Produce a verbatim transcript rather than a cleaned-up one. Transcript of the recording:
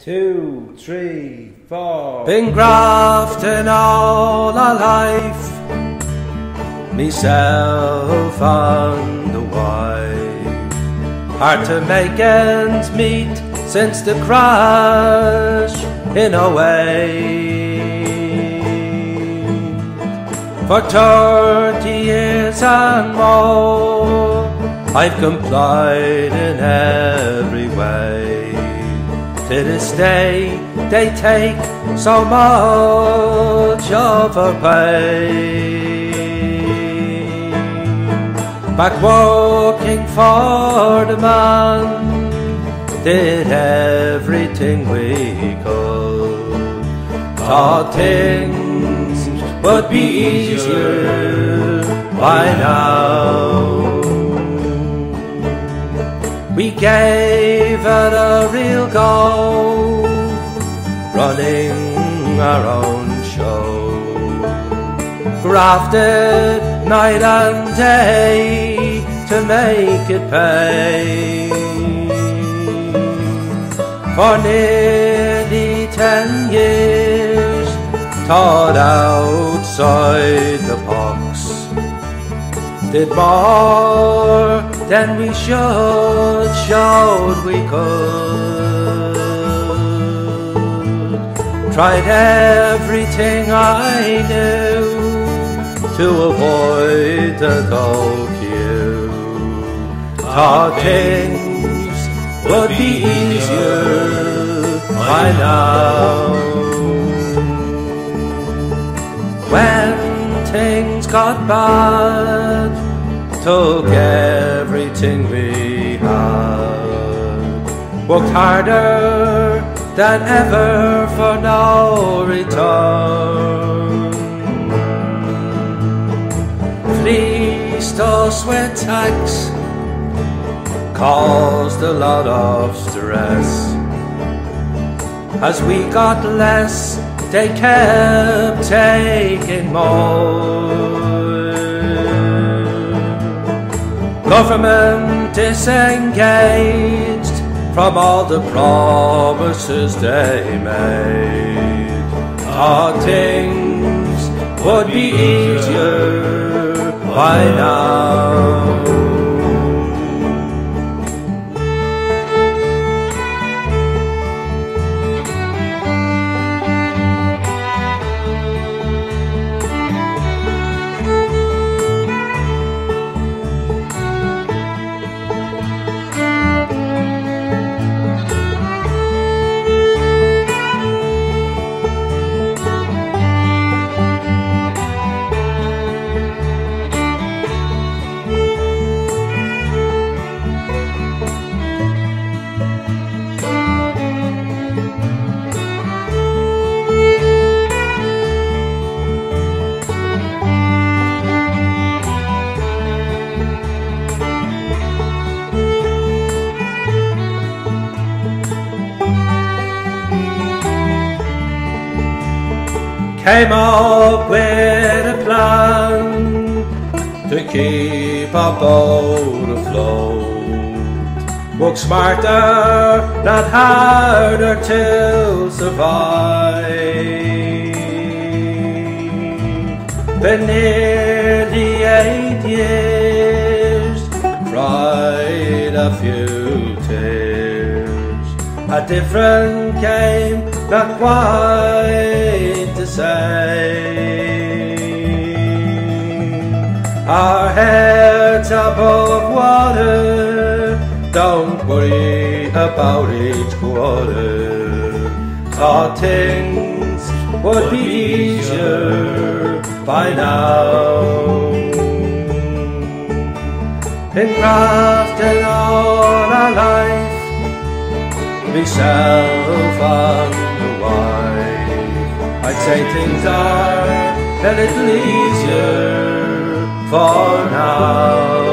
two, three, four. Been grafting all our life, myself and the wife. Hard to make ends meet since the crash in a way. For thirty years and more, I've complied in every way. To this day, they take so much of our pay. Back working for the man, did everything we could. Thought things would be easier by now. We gave it a real go, running our own show. Grafted night and day to make it pay. For nearly ten years, taught outside the box. Did more than we should, showed we could. Tried everything I knew to avoid the dull queue. Thought things would be easier by now. When things got bad, took everything we had. Worked harder than ever for no return. Fleeced us with tax, caused a lot of stress. As we got less, they kept taking more. Government disengaged from all the promises they made. Thought things would be easier by now. Came up with a plan to keep our boat afloat. Work smarter, not harder to survive. Been nearly eight years, cried a few tears. A different game, not quite the same. Our heads above water, don't worry about each quarter. Thought things would be easier by now. Been grafting all our life, myself and the wife. I'd say things are a little easier for now.